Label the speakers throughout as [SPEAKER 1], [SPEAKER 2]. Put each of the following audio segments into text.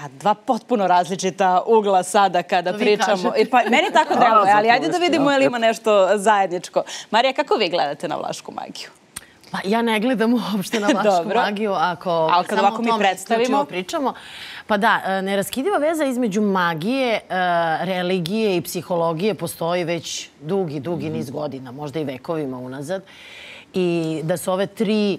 [SPEAKER 1] A dva potpuno različita ugla sada kada pričamo. Pa, meni tako deluje, ali ajde da vidimo je li ima nešto zajedničko. Marija, kako vi gledate na vlašku magiju?
[SPEAKER 2] Pa ja ne gledam uopšte na vlašku magiju, ako samo o tome isključivo pričamo. Pa da, neraskidiva veza između magije, religije i psihologije postoji već dugi niz godina, možda i vekovima unazad. I da su ove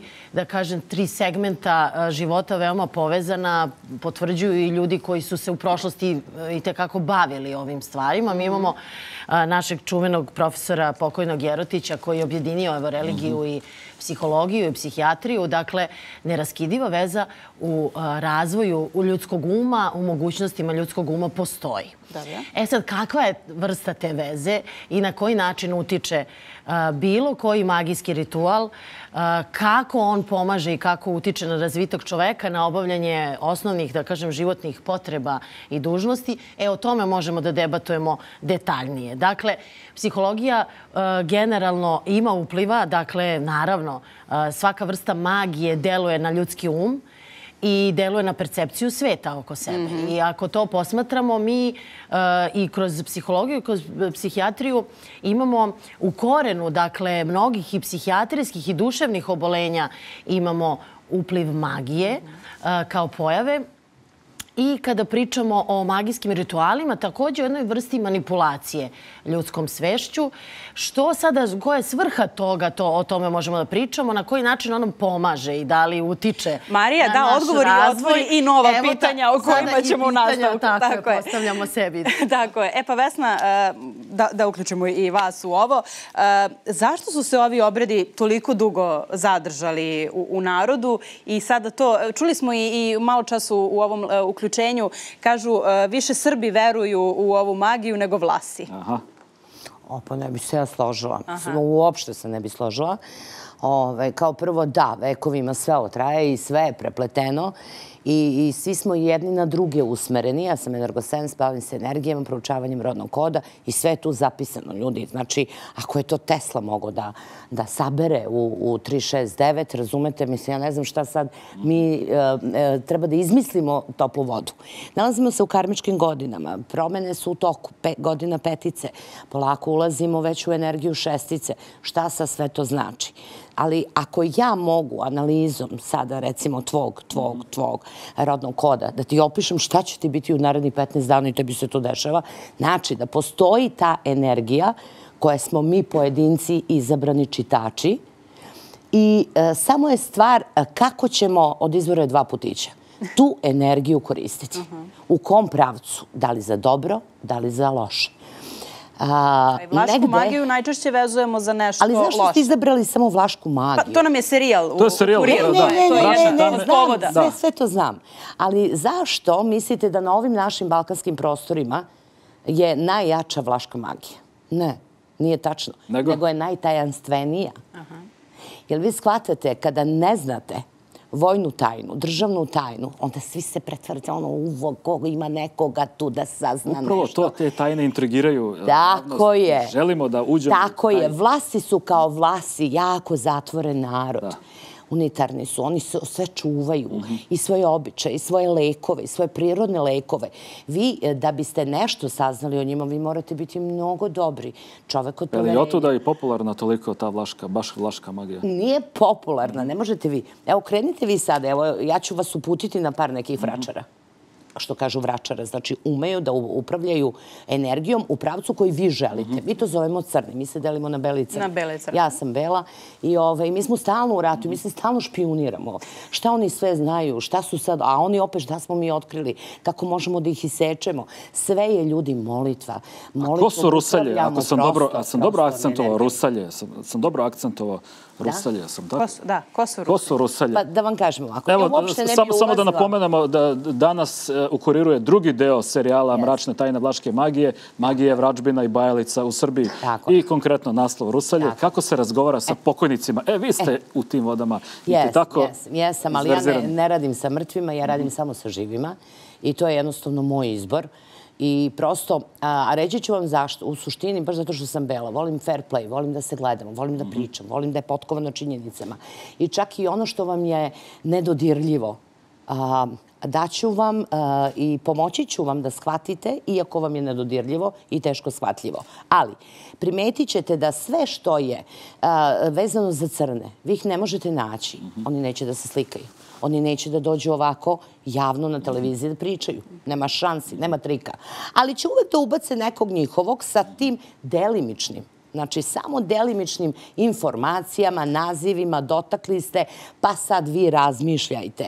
[SPEAKER 2] tri segmenta života veoma povezana, potvrđuju i ljudi koji su se u prošlosti itekako bavili ovim stvarima. Mi imamo našeg čuvenog profesora pokojnog Jerotića koji je objedinio religiju i psihologiju i psihijatriju. Dakle, neraskidiva veza u razvoju ljudskog uma, u mogućnostima ljudskog uma postoji. E sad, kakva je vrsta te veze i na koji način utiče bilo koji magijski ritual, kako on pomaže i kako utiče na razvitak čoveka, na obavljanje osnovnih, da kažem, životnih potreba i dužnosti, o tome možemo da debatujemo detaljnije. Dakle, psihologija generalno ima upliva, dakle, naravno, svaka vrsta magije deluje na ljudski um i deluje na percepciju sveta oko sebe. I ako to posmatramo, mi i kroz psihologiju i kroz psihijatriju imamo u korenu, dakle, mnogih i psihijatrijskih i duševnih obolenja imamo upliv magije kao pojave. I kada pričamo o magijskim ritualima, također o jednoj vrsti manipulacije ljudskom svešću. Što sada, koja je svrha toga, o tome možemo da pričamo, na koji način on pomaže i da li utiče na naš razvoj.
[SPEAKER 1] Marija, da, odgovori otvori i nova pitanja o kojima ćemo u nastavku.
[SPEAKER 2] Tako je, postavljamo sebi.
[SPEAKER 1] Tako je. Pa Vesna, da uključimo i vas u ovo. Zašto su se ovi obredi toliko dugo zadržali u narodu i sada to, čuli smo i malo času u ovom uključenju, kažu više Srbi veruju u ovu magiju nego Vlasi.
[SPEAKER 3] Aha. Pa ne bi se ja složila. Uopšte se ne bi složila. Kao prvo, da, vekovima sve ovo traje i sve je prepleteno i svi smo jedni na druge usmereni. Ja sam energosens, bavim se energijama, proučavanjem rodnog koda i sve je tu zapisano, ljudi. Znači, ako je to Tesla mogao da sabere u 369, razumete, mislim, ja ne znam šta sad, mi treba da izmislimo toplu vodu. Nalazimo se u karmičkim godinama, promene su u toku, godina petice, polako ulazimo već u energiju šestice. Šta sa sve to znači? Ali ako ja mogu analizom sada, recimo, tvog rodnog koda, da ti opišem šta će ti biti u narednih 15 dana i tebi se to dešava, znači da postoji ta energija koja smo mi pojedinci izabrani čitači i samo je stvar kako ćemo od izvora dva putića tu energiju koristiti. U kom pravcu? Da li za dobro, da li za loše?
[SPEAKER 1] Vlašku magiju najčešće vezujemo za nešto loše.
[SPEAKER 3] Ali zašto ste izabrali samo vlašku magiju?
[SPEAKER 1] Pa to nam je serijal.
[SPEAKER 3] To je serijal, da. Sve to znam. Ali zašto mislite da na ovim našim balkanskim prostorima je najjača vlaška magija? Ne, nije tačno. Nego je najtajanstvenija. Jer vi shvatate, kada ne znate vojnu tajnu, državnu tajnu, onda svi se pretvarate uvo, koga ima nekoga tu da sazna nešto.
[SPEAKER 4] Upravo to te tajne intrigiraju.
[SPEAKER 3] Tako je.
[SPEAKER 4] Želimo da uđemo.
[SPEAKER 3] Tako je. Vlasi su kao vlasi, jako zatvoren narod. Unitarni su, oni sve čuvaju i svoje običaje, i svoje lekove, i svoje prirodne lekove. Vi, da biste nešto saznali o njima, vi morate biti mnogo dobri. Čovek od poverenja.
[SPEAKER 4] Je li otuda i popularna toliko ta vlaška, baš vlaška magija?
[SPEAKER 3] Nije popularna, ne možete vi. Evo, krenite vi sada, evo, ja ću vas uputiti na par nekih vračara. Što kažu vračara, znači umeju da upravljaju energijom u pravcu koji vi želite. Mi to zovemo crni, mi se delimo na beli i crni.
[SPEAKER 1] Na bele i crni.
[SPEAKER 3] Ja sam bela i mi smo stalno u ratu, mi se stalno špijuniramo. Šta oni sve znaju, šta su sad, a oni opet šta smo mi otkrili, kako možemo da ih isečemo. Sve je, ljudi, molitva.
[SPEAKER 4] A ko su Rusalje? Ako sam dobro akcentovao Rusalje, sam dobro akcentovao Rusalje, sam tako?
[SPEAKER 1] Da,
[SPEAKER 4] ko su Rusalje?
[SPEAKER 3] Pa da vam kažemo, ako ja uopšte ne bi ulazila...
[SPEAKER 4] Samo da napomenemo da danas u kuriru je drugi deo serijala Mračne tajne vlaške magije, Magije, vračbina i bajalica u Srbiji. I konkretno naslov Rusalje. Kako se razgovara sa pokojnicima? Vi ste u tim vodama.
[SPEAKER 3] Jesam, ali ja ne radim sa mrtvima, ja radim samo sa živima. I to je jednostavno moj izbor. I prosto, a reći ću vam zašto, u suštini, baš zato što sam bela, volim fair play, volim da se gledamo, volim da pričam, volim da je potkovano činjenicama. I čak i ono što vam je nedodirljivo, daću vam i pomoći ću vam da shvatite, iako vam je nedodirljivo i teško shvatljivo. Ali primetit ćete da sve što je vezano za crne, vi ih ne možete naći. Oni neće da se slikaju. Oni neće da dođu ovako javno na televiziji da pričaju. Nema šansi, nema trika. Ali će uvek da ubace nekog njihovog sa tim delimičnim. Znači, samo delimičnim informacijama, nazivima, dotakli ste, pa sad vi razmišljajte.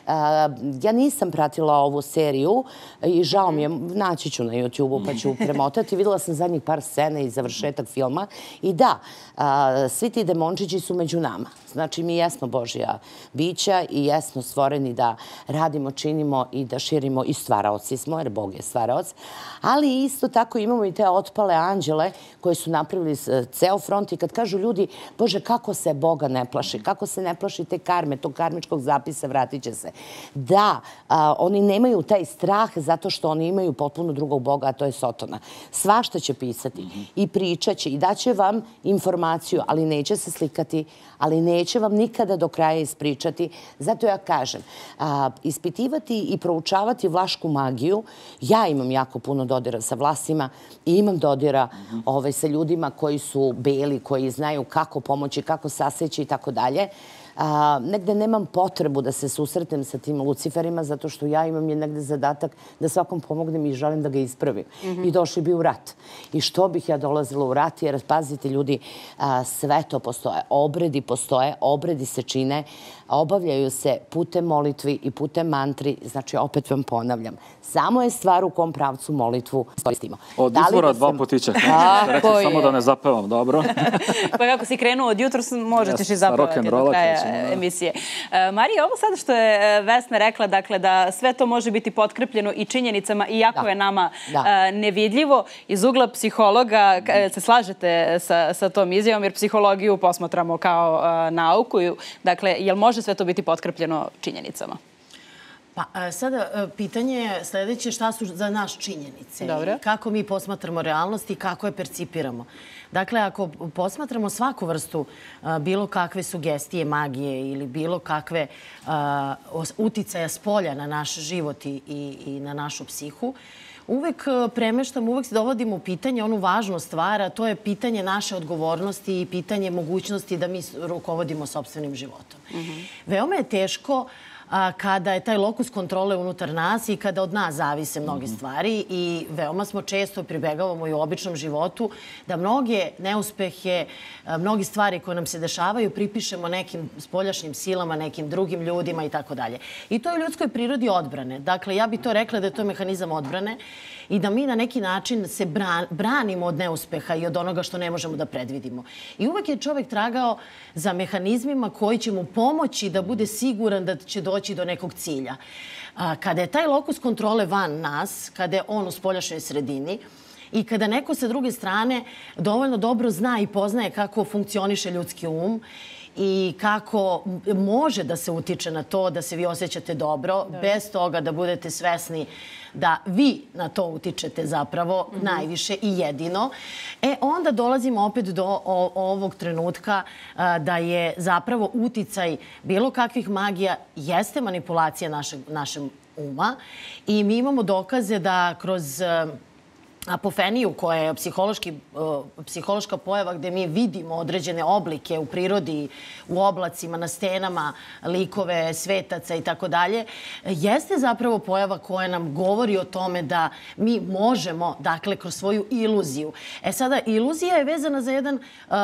[SPEAKER 3] Ja nisam pratila ovu seriju i žao mi je, naći ću na YouTube-u pa ću premotati. Videla sam zadnjih par scena i završetak filma. I da, svi ti demončići su među nama. Znači, mi jesmo Božja bića i jesmo stvoreni da radimo, činimo i da širimo, i stvaraoci smo, jer Bog je stvaraoc. Ali isto tako imamo i te otpale anđele koje su napravili ceo front i kad kažu ljudi, Bože, kako se Boga ne plaši, kako se ne plaši te karme, tog karmičkog zapisa, vratit će se. Da, oni nemaju taj strah zato što oni imaju potpuno drugog Boga, a to je Sotona. Svašta će pisati i pričat će i daće vam informaciju, ali neće se slikati, ali neće vam nikada do kraja ispričati. Zato ja kažem, ispitivati i proučavati vlašku magiju, ja imam jako puno dodira sa vlasima i imam dodira sa ljudima koji su beli, koji znaju kako pomoći, kako saseći i tako dalje. Negde nemam potrebu da se susretnem sa tim Luciferima, zato što ja imam je negde zadatak da svakom pomognem i želim da ga ispravim. I došli bi u rat. I što bih ja dolazila u rat, jer pazite ljudi, sve to postoje. Obredi postoje, obredi se čine, obavljaju se putem molitvi i putem mantri. Znači, opet vam ponavljam, samo je stvar u kom pravcu molitvu iskoristimo.
[SPEAKER 4] Od izvora dva putića. Rekli samo da ne zapevam, dobro.
[SPEAKER 1] Pa kako si krenuo od jutra, možeš i zapevati do kraja emisije. Marija, ovo sada što je Vesna rekla, dakle, da sve to može biti potkrepljeno i činjenicama, iako je nama nevidljivo, iz ugla psihologa, se slažete sa tom izjavom, jer psihologiju posmatramo kao nauku. Dakle, je li može sve to biti potkrepljeno činjenicama?
[SPEAKER 2] Pa sada pitanje je sljedeće, šta su za nas činjenice? Kako mi posmatramo realnost i kako je percipiramo? Dakle, ako posmatramo svaku vrstu bilo kakve sugestije, magije ili bilo kakve uticaja s polja na naš život i na našu psihu, uvek premeštamo, uvek dovodimo u pitanje onu važnu stvar, a to je pitanje naše odgovornosti i pitanje mogućnosti da mi rukovodimo sopstvenim životom. Veoma je teško kada je taj lokus kontrole unutar nas i kada od nas zavise mnoge stvari i veoma smo često pribegavamo i u običnom životu da mnoge neuspehe, mnogi stvari koje nam se dešavaju pripišemo nekim spoljašnjim silama, nekim drugim ljudima i tako dalje. I to je u ljudskoj prirodi odbrane. Dakle, ja bih to rekla da je to mehanizam odbrane i da mi na neki način se branimo od neuspeha i od onoga što ne možemo da predvidimo. I uvek je čovek tragao za mehanizmima koji će mu pomoći da bude siguran da će doći do nekog cilja. Kada je taj lokus kontrole van nas, kada je on u spoljašnjoj sredini i kada neko sa druge strane dovoljno dobro zna i poznaje kako funkcioniše ljudski um i kako može da se utiče na to da se vi osjećate dobro, bez toga da budete svesni da vi na to utičete zapravo najviše i jedino, onda dolazimo opet do ovog trenutka da je zapravo uticaj bilo kakvih magija jeste manipulacija našeg uma i mi imamo dokaze da kroz apofeniju, koja je psihološka pojava gde mi vidimo određene oblike u prirodi, u oblacima, na stenama, likove, svetaca i tako dalje, jeste zapravo pojava koja nam govori o tome da mi možemo, dakle, kroz svoju iluziju. Sada, iluzija je vezana za jedan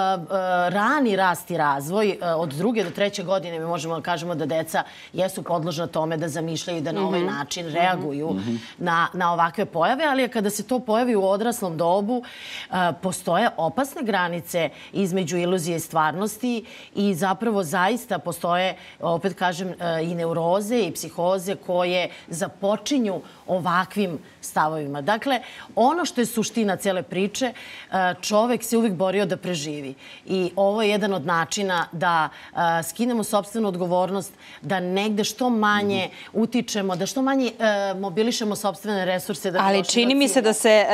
[SPEAKER 2] rani rast i razvoj. Od 2. do 3. godine mi možemo da kažemo da deca jesu podložna tome da zamišljaju i da na ovaj način reaguju na ovakve pojave, ali kada se to pojavi u odraslom dobu, postoje opasne granice između iluzije i stvarnosti i zapravo zaista postoje, opet kažem, i neuroze i psihoze koje započinju ovakvim stavovima. Dakle, ono što je suština cele priče, čovek se uvijek borio da preživi. I ovo je jedan od načina da skinemo sopstvenu odgovornost, da negde što manje utičemo, da što manje mobilišemo sopstvene resurse.
[SPEAKER 1] Ali čini mi se da se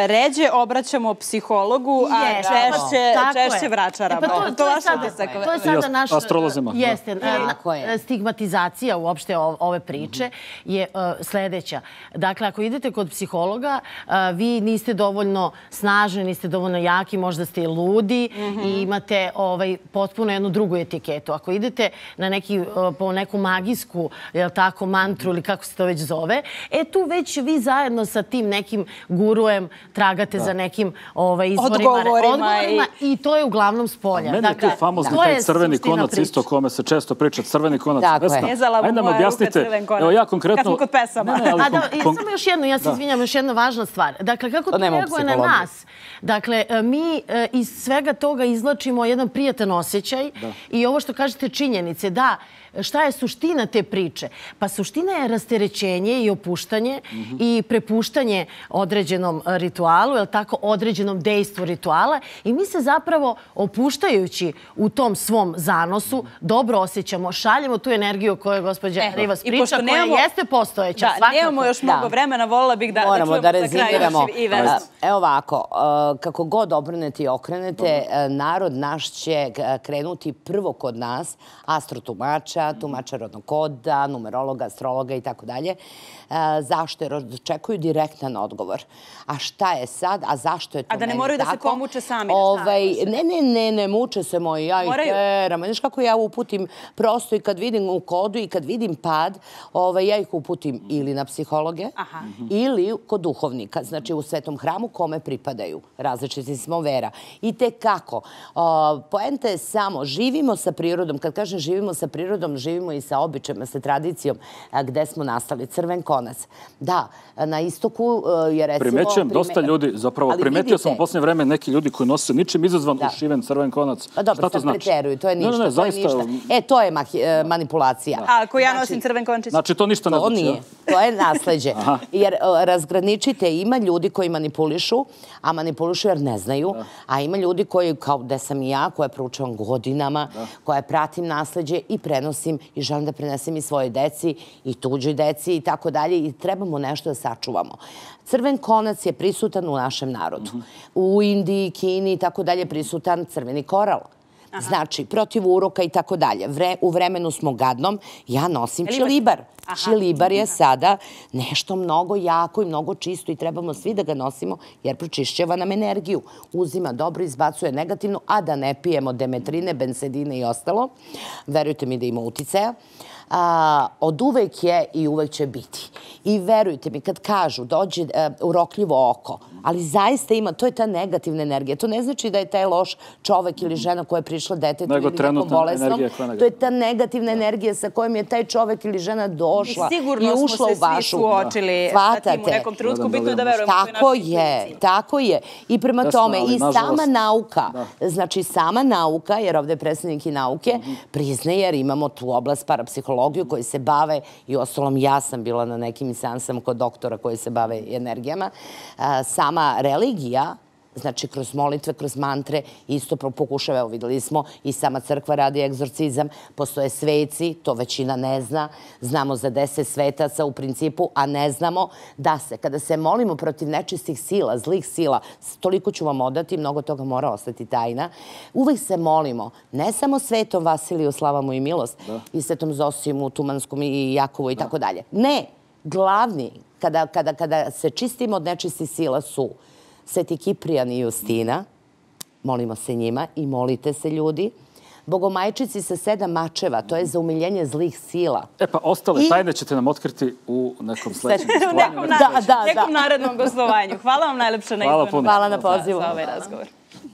[SPEAKER 1] ređe obraćamo psihologu, a češće vračaramo. To je vaš utisak.
[SPEAKER 2] To je sada naš...
[SPEAKER 4] Astrolozima.
[SPEAKER 2] Jeste. Stigmatizacija uopšte ove priče je sledeća. Dakle, ako idete kod psihologa, vi niste dovoljno snažni, niste dovoljno jaki, možda ste i ludi i imate potpuno jednu drugu etiketu. Ako idete po neku magijsku mantru ili kako se to već zove, tu već vi zajedno sa tim nekim gurujem tragate za nekim odgovorima i to je uglavnom s polja.
[SPEAKER 4] Meni je tu famozni taj crveni konac isto o kome se često priča. Crveni konac. Ajde nam objasnite. Evo ja konkretno...
[SPEAKER 1] Kad smo kod pesama.
[SPEAKER 2] Samo još jedno, ja se izvinjam, još jedna važna stvar. Dakle, kako to reaguje na nas? Dakle, mi iz svega toga izvlačimo jedan prijatan osjećaj i ovo što kažete činjenice, da, šta je suština te priče? Pa suština je rasterećenje i opuštanje i prepuštanje određenom ritualu, određenom dejstvu rituala i mi se zapravo opuštajući u tom svom zanosu dobro osjećamo, šaljemo tu energiju koju je gospođa Rivas priča, koja jeste postojeća.
[SPEAKER 1] Nemamo još mnogo vremena, volila bih da čujemo za kraj i Vesnu.
[SPEAKER 3] Evo ovako, kako god obrnete i okrenete, narod naš će krenuti prvo kod nas, astrotumača, tumača rodnog koda, numerologa, astrologa i tako dalje. Zašto? Jer očekuju direktan odgovor. A šta je sad? A zašto je to meni tako?
[SPEAKER 1] A da ne moraju da se pomuče sami?
[SPEAKER 3] Ne muče se moji. Ja ih teram. Znaš kako ja uputim prosto i kad vidim u kodu i kad vidim pad, ja ih uputim ili na psihologe ili kod duhovnika. Znači u svetom hramu kome pripadaju. Različiti smo vera. I tekako. Poenta je samo, živimo sa prirodom. Kad kažem živimo sa prirodom, živimo i sa običajima, sa tradicijom gde smo nastali. Crven konac. Da, na istoku je recimo...
[SPEAKER 4] Primećujem dosta ljudi, zapravo primetio sam u posljednje vreme neki ljudi koji nose ničim izazvan ušiven crven konac.
[SPEAKER 3] Pa dobro, sad preteruju, to je ništa. To je manipulacija.
[SPEAKER 1] A ako ja nosim crven končić?
[SPEAKER 4] Znači to ništa ne znači.
[SPEAKER 3] To nije, to je nasleđe. Jer razgraničite, ima ljudi koji manipulišu, a manipulišu jer ne znaju, a ima ljudi koji, kao da sam i ja, koja proučavam godinama, koja pratim nasleđe i prenosim i želim da prenesem i svoje deci i tuđoj deci i tako dalje i trebamo nešto da sačuvamo. Crven konac je prisutan u našem narodu. U Indiji, Kini i tako dalje prisutan crveni koral. Znači, protiv uroka i tako dalje. U vremenu smo gadnom, ja nosim čilibar. Čilibar je sada nešto mnogo jako i mnogo čisto i trebamo svi da ga nosimo jer pročišćava nam energiju. Uzima dobro, izbacuje negativno, a da ne pijemo demetrine, bensedine i ostalo. Verujte mi da ima uticaja. Od uvek je i uvek će biti. I verujte mi, kad kažu dođe urokljivo oko, ali zaista ima, to je ta negativna energija. To ne znači da je taj loš čovek ili žena koja je prišla detetu ili neko bolesnom. To je ta negativna energija sa kojom je taj čovek ili žena došla i ušla u vašu.
[SPEAKER 1] Sigurno smo se svi suočili sa tim u nekom trenutku. Bitno je da verujemo u našoj intuiciji.
[SPEAKER 3] Tako je. I prema tome, i sama nauka, znači sama nauka, jer ovde je predstavnik i nauke, priznaje jer imamo tu oblast parapsihologiju koji se bave, i ostalom ja sam bila na nekim seansama kod doktora koji se bave energijama. Sama religija, znači kroz molitve, kroz mantre, isto pokušava, evo videli smo, i sama crkva radi egzorcizam, postoje sveci, to većina ne zna, znamo za 10 svetaca u principu, a ne znamo da se, kada se molimo protiv nečistih sila, zlih sila, toliko ću vam odati, mnogo toga mora ostati tajna, uvek se molimo, ne samo svetom Vasiliju, slava mu i milost, i svetom Zosimu, Tumanskom i Jakovu i tako dalje. Ne, glavni, kada se čistimo od nečistih sila su Sveti Kiprijan i Justina, molimo se njima i molite se ljudi. Bogomajčici sa 7 mačeva, to je za umiljenje zlih sila.
[SPEAKER 4] Pa ostale tajne ćete nam otkriti u nekom sledećem gostovanju.
[SPEAKER 1] Nekom narednom gostovanju. Hvala vam najlepše na izboru.
[SPEAKER 3] Hvala na pozivu.
[SPEAKER 1] Za ovaj razgovor.